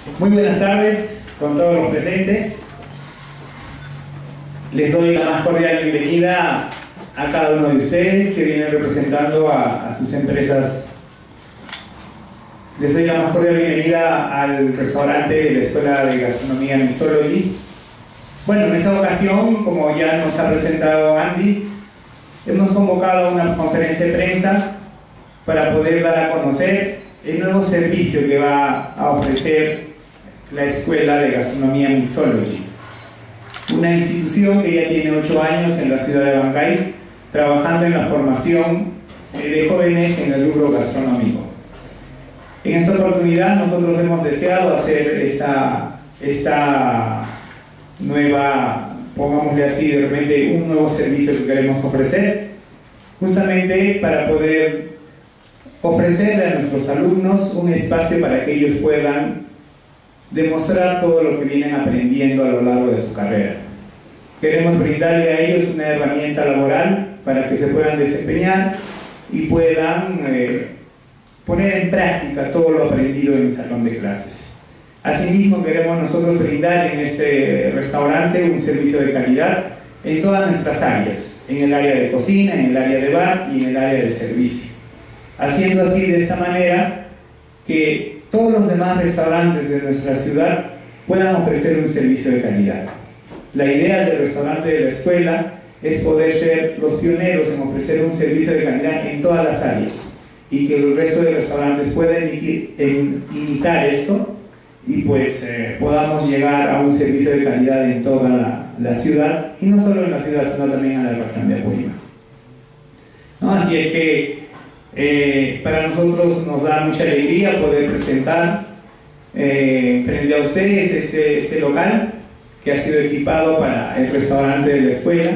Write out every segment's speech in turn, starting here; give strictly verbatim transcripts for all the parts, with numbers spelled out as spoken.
Muy buenas tardes con todos los presentes. Les doy la más cordial bienvenida a cada uno de ustedes que vienen representando a, a sus empresas. Les doy la más cordial bienvenida al restaurante de la Escuela de Gastronomía Mixology. Bueno, en esta ocasión, como ya nos ha presentado Andy, hemos convocado una conferencia de prensa para poder dar a conocer el nuevo servicio que va a ofrecer la Escuela de Gastronomía Mixology, una institución que ya tiene ocho años en la ciudad de Abancay, trabajando en la formación de jóvenes en el rubro gastronómico. En esta oportunidad nosotros hemos deseado hacer esta, esta nueva, pongámosle así, de repente un nuevo servicio que queremos ofrecer, justamente para poder ofrecerle a nuestros alumnos un espacio para que ellos puedan demostrar todo lo que vienen aprendiendo a lo largo de su carrera. Queremos brindarle a ellos una herramienta laboral para que se puedan desempeñar y puedan eh, poner en práctica todo lo aprendido en el salón de clases. Asimismo, queremos nosotros brindar en este restaurante un servicio de calidad en todas nuestras áreas, en el área de cocina, en el área de bar y en el área de servicio, haciendo así de esta manera que todos los demás restaurantes de nuestra ciudad puedan ofrecer un servicio de calidad. La idea del restaurante de la escuela es poder ser los pioneros en ofrecer un servicio de calidad en todas las áreas y que el resto de restaurantes puedan emitir, en, imitar esto y pues eh, podamos llegar a un servicio de calidad en toda la, la ciudad, y no solo en la ciudad sino también en la región de Apurímac, ¿no? Así es que Eh, para nosotros nos da mucha alegría poder presentar eh, frente a ustedes este, este local que ha sido equipado para el restaurante de la escuela,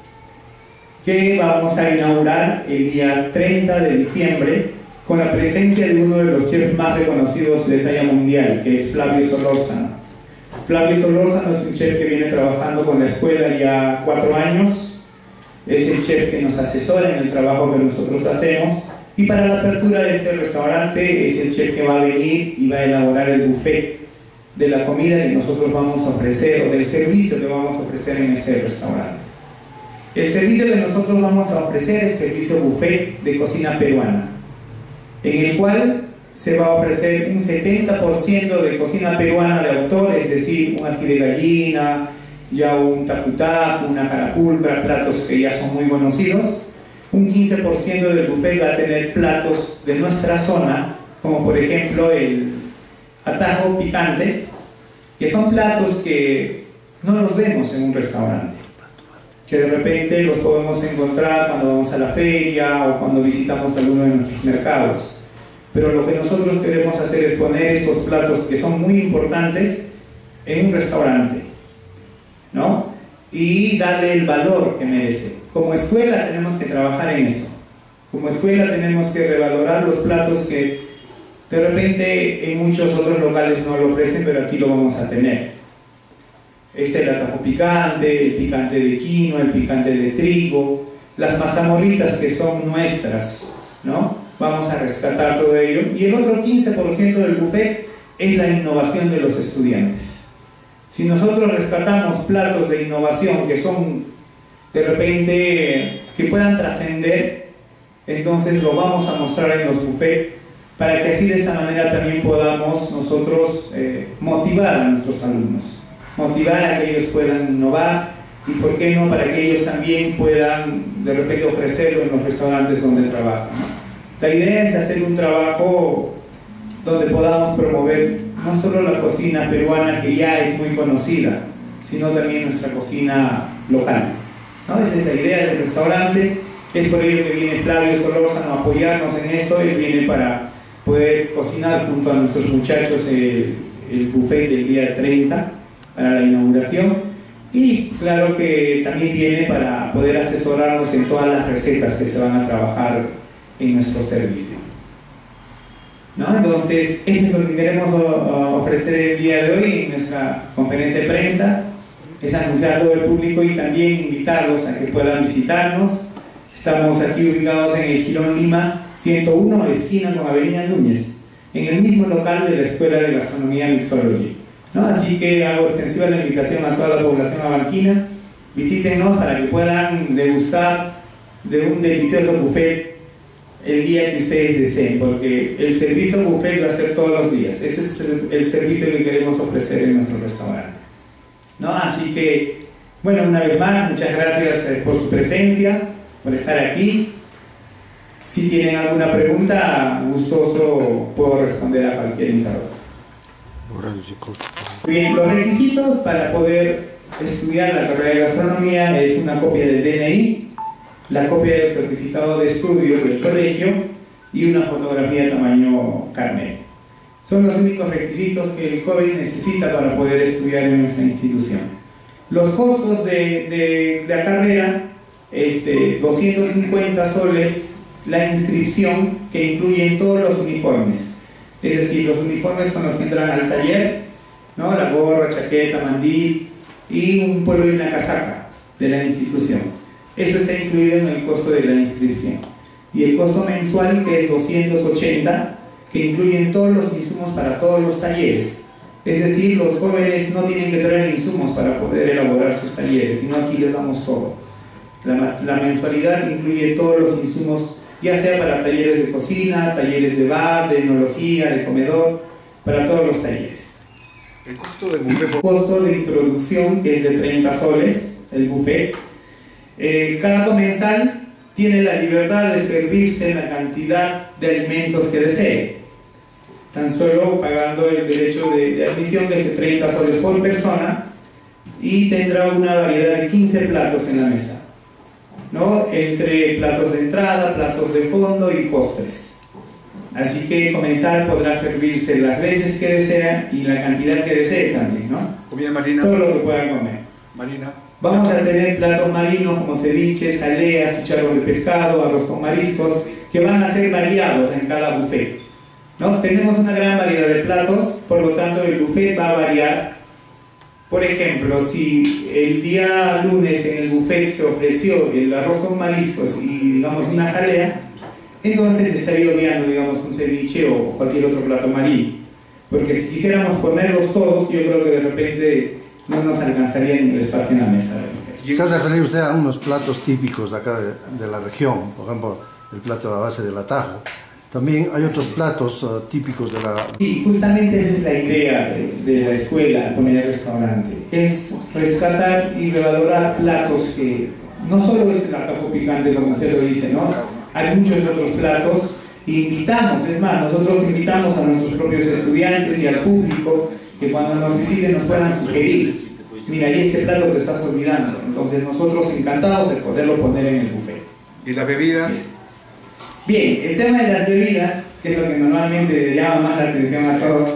que vamos a inaugurar el día treinta de diciembre con la presencia de uno de los chefs más reconocidos de talla mundial, que es Flavio Solórzano. Flavio Solórzano es un chef que viene trabajando con la escuela ya cuatro años, es el chef que nos asesora en el trabajo que nosotros hacemos. Y para la apertura de este restaurante es el chef que va a venir y va a elaborar el buffet de la comida que nosotros vamos a ofrecer, o del servicio que vamos a ofrecer en este restaurante. El servicio que nosotros vamos a ofrecer es servicio buffet de cocina peruana, en el cual se va a ofrecer un setenta por ciento de cocina peruana de autor, es decir, un ají de gallina, ya un tacutac, una carapulcra, platos que ya son muy conocidos. Un quince por ciento del buffet va a tener platos de nuestra zona, como por ejemplo el atajo picante, que son platos que no los vemos en un restaurante, que de repente los podemos encontrar cuando vamos a la feria o cuando visitamos alguno de nuestros mercados. Pero lo que nosotros queremos hacer es poner estos platos que son muy importantes en un restaurante, ¿no? Y darle el valor que merece. Como escuela tenemos que trabajar en eso. Como escuela tenemos que revalorar los platos que de repente en muchos otros locales no lo ofrecen, pero aquí lo vamos a tener. Este es el atajo picante, el picante de quinoa, el picante de trigo, las mazamorritas que son nuestras, ¿no? Vamos a rescatar todo ello. Y el otro quince por ciento del buffet es la innovación de los estudiantes. Si nosotros rescatamos platos de innovación que son de repente que puedan trascender, entonces lo vamos a mostrar en los buffets para que así de esta manera también podamos nosotros eh, motivar a nuestros alumnos, motivar a que ellos puedan innovar y por qué no para que ellos también puedan de repente ofrecerlo en los restaurantes donde trabajan, ¿no? La idea es hacer un trabajo donde podamos promover no solo la cocina peruana que ya es muy conocida, sino también nuestra cocina local, ¿no? Esa es la idea del restaurante. Es por ello que viene Flavio Solórzano a apoyarnos en esto. Él viene para poder cocinar junto a nuestros muchachos el, el buffet del día treinta para la inauguración, y claro que también viene para poder asesorarnos en todas las recetas que se van a trabajar en nuestro servicio, ¿no? Entonces, esto es lo que queremos ofrecer el día de hoy en nuestra conferencia de prensa, es anunciarlo al público y también invitarlos a que puedan visitarnos. Estamos aquí ubicados en el Jirón Lima ciento uno, esquina con Avenida Núñez. en el mismo local de la Escuela de Gastronomía Mixology, ¿no? Así que hago extensiva la invitación a toda la población abanquina. Visítenos para que puedan degustar de un delicioso buffet el día que ustedes deseen, porque el servicio buffet va a ser todos los días. Ese es el, el servicio que queremos ofrecer en nuestro restaurante, ¿no? Así que, bueno, una vez más, muchas gracias por su presencia, por estar aquí. Si tienen alguna pregunta, gustoso puedo responder a cualquier interrogante. Bien, los requisitos para poder estudiar la carrera de gastronomía es una copia del D N I, la copia del certificado de estudio del colegio y una fotografía de tamaño carnet. Son los únicos requisitos que el joven necesita para poder estudiar en nuestra institución. Los costos de, de, de la carrera, este, doscientos cincuenta soles la inscripción, que incluyen todos los uniformes, es decir, los uniformes con los que entran al taller, ¿no? La gorra, chaqueta, mandil y un polo y una casaca de la institución. Eso está incluido en el costo de la inscripción. Y el costo mensual, que es doscientos ochenta, que incluyen todos los insumos para todos los talleres. Es decir, los jóvenes no tienen que traer insumos para poder elaborar sus talleres, sino aquí les damos todo. La, la mensualidad incluye todos los insumos, ya sea para talleres de cocina, talleres de bar, de enología, de comedor, para todos los talleres. El costo del buffet. El costo de introducción, que es de treinta soles, el buffet. Eh, cada comensal tiene la libertad de servirse la cantidad de alimentos que desee, tan solo pagando el derecho de, de admisión, que es de treinta soles por persona, y tendrá una variedad de quince platos en la mesa, ¿no? Entre platos de entrada, platos de fondo y postres. Así que el comensal podrá servirse las veces que desea y la cantidad que desee también, ¿no? Comida marina. Todo lo que pueda comer. Marina. Vamos a tener platos marinos como ceviches, jaleas, chicharrón de pescado, arroz con mariscos, que van a ser variados en cada buffet, ¿no? Tenemos una gran variedad de platos, por lo tanto el buffet va a variar. Por ejemplo, si el día lunes en el buffet se ofreció el arroz con mariscos y, digamos, una jalea, entonces estaría obviando, digamos, un ceviche o cualquier otro plato marino. Porque si quisiéramos ponerlos todos, yo creo que de repente no nos alcanzaría ni el espacio en la mesa del buffet. Se ha referido usted a unos platos típicos de acá de, de la región, por ejemplo, el plato a base del atajo. También hay otros platos uh, típicos de la... Sí, justamente esa es la idea de, de la escuela Comedia Restaurante, es rescatar y revalorar platos que no solo es el atajo picante, como usted lo dice, ¿no? Hay muchos otros platos, e invitamos, es más, nosotros invitamos a nuestros propios estudiantes y al público que cuando nos visiten nos puedan sugerir, mira, y este plato te estás olvidando. Entonces nosotros encantados de poderlo poner en el buffet. ¿Y las bebidas? Sí. Bien, el tema de las bebidas, que es lo que normalmente llama más la atención a todos.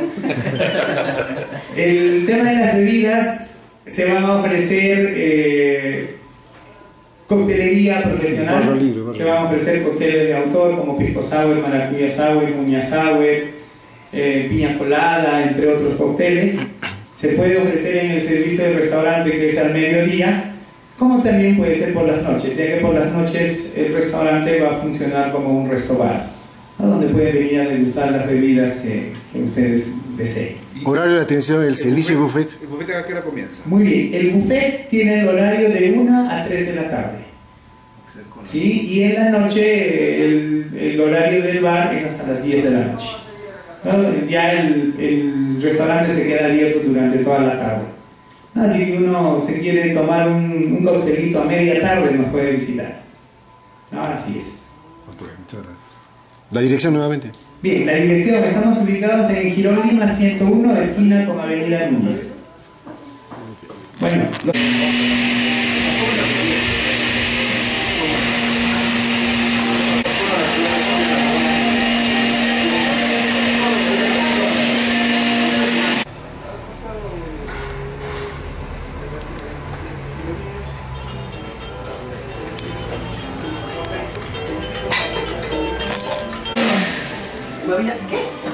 El tema de las bebidas, se van a ofrecer eh, coctelería profesional, Barra libre, barra se van a ofrecer cócteles de autor como pisco sour, maracuyá sour, muña sour, eh, piña colada, entre otros cócteles. Se puede ofrecer en el servicio del restaurante, que es al mediodía, como también puede ser por las noches, ya que por las noches el restaurante va a funcionar como un restobar, ¿no? Donde pueden venir a degustar las bebidas que, que ustedes deseen. Horario de atención, el servicio buffet. ¿El buffet a qué hora comienza? Muy bien, el buffet tiene el horario de una a tres de la tarde, ¿sí? Y en la noche el, el horario del bar es hasta las diez de la noche, ¿no? Ya el, el restaurante se queda abierto durante toda la tarde. Así que uno se quiere tomar un, un coctelito a media tarde, nos puede visitar, ¿no? Así es. La dirección nuevamente. Bien, la dirección, estamos ubicados en Girón Lima ciento uno, esquina con Avenida Núñez. Bueno, lo... ¿Qué?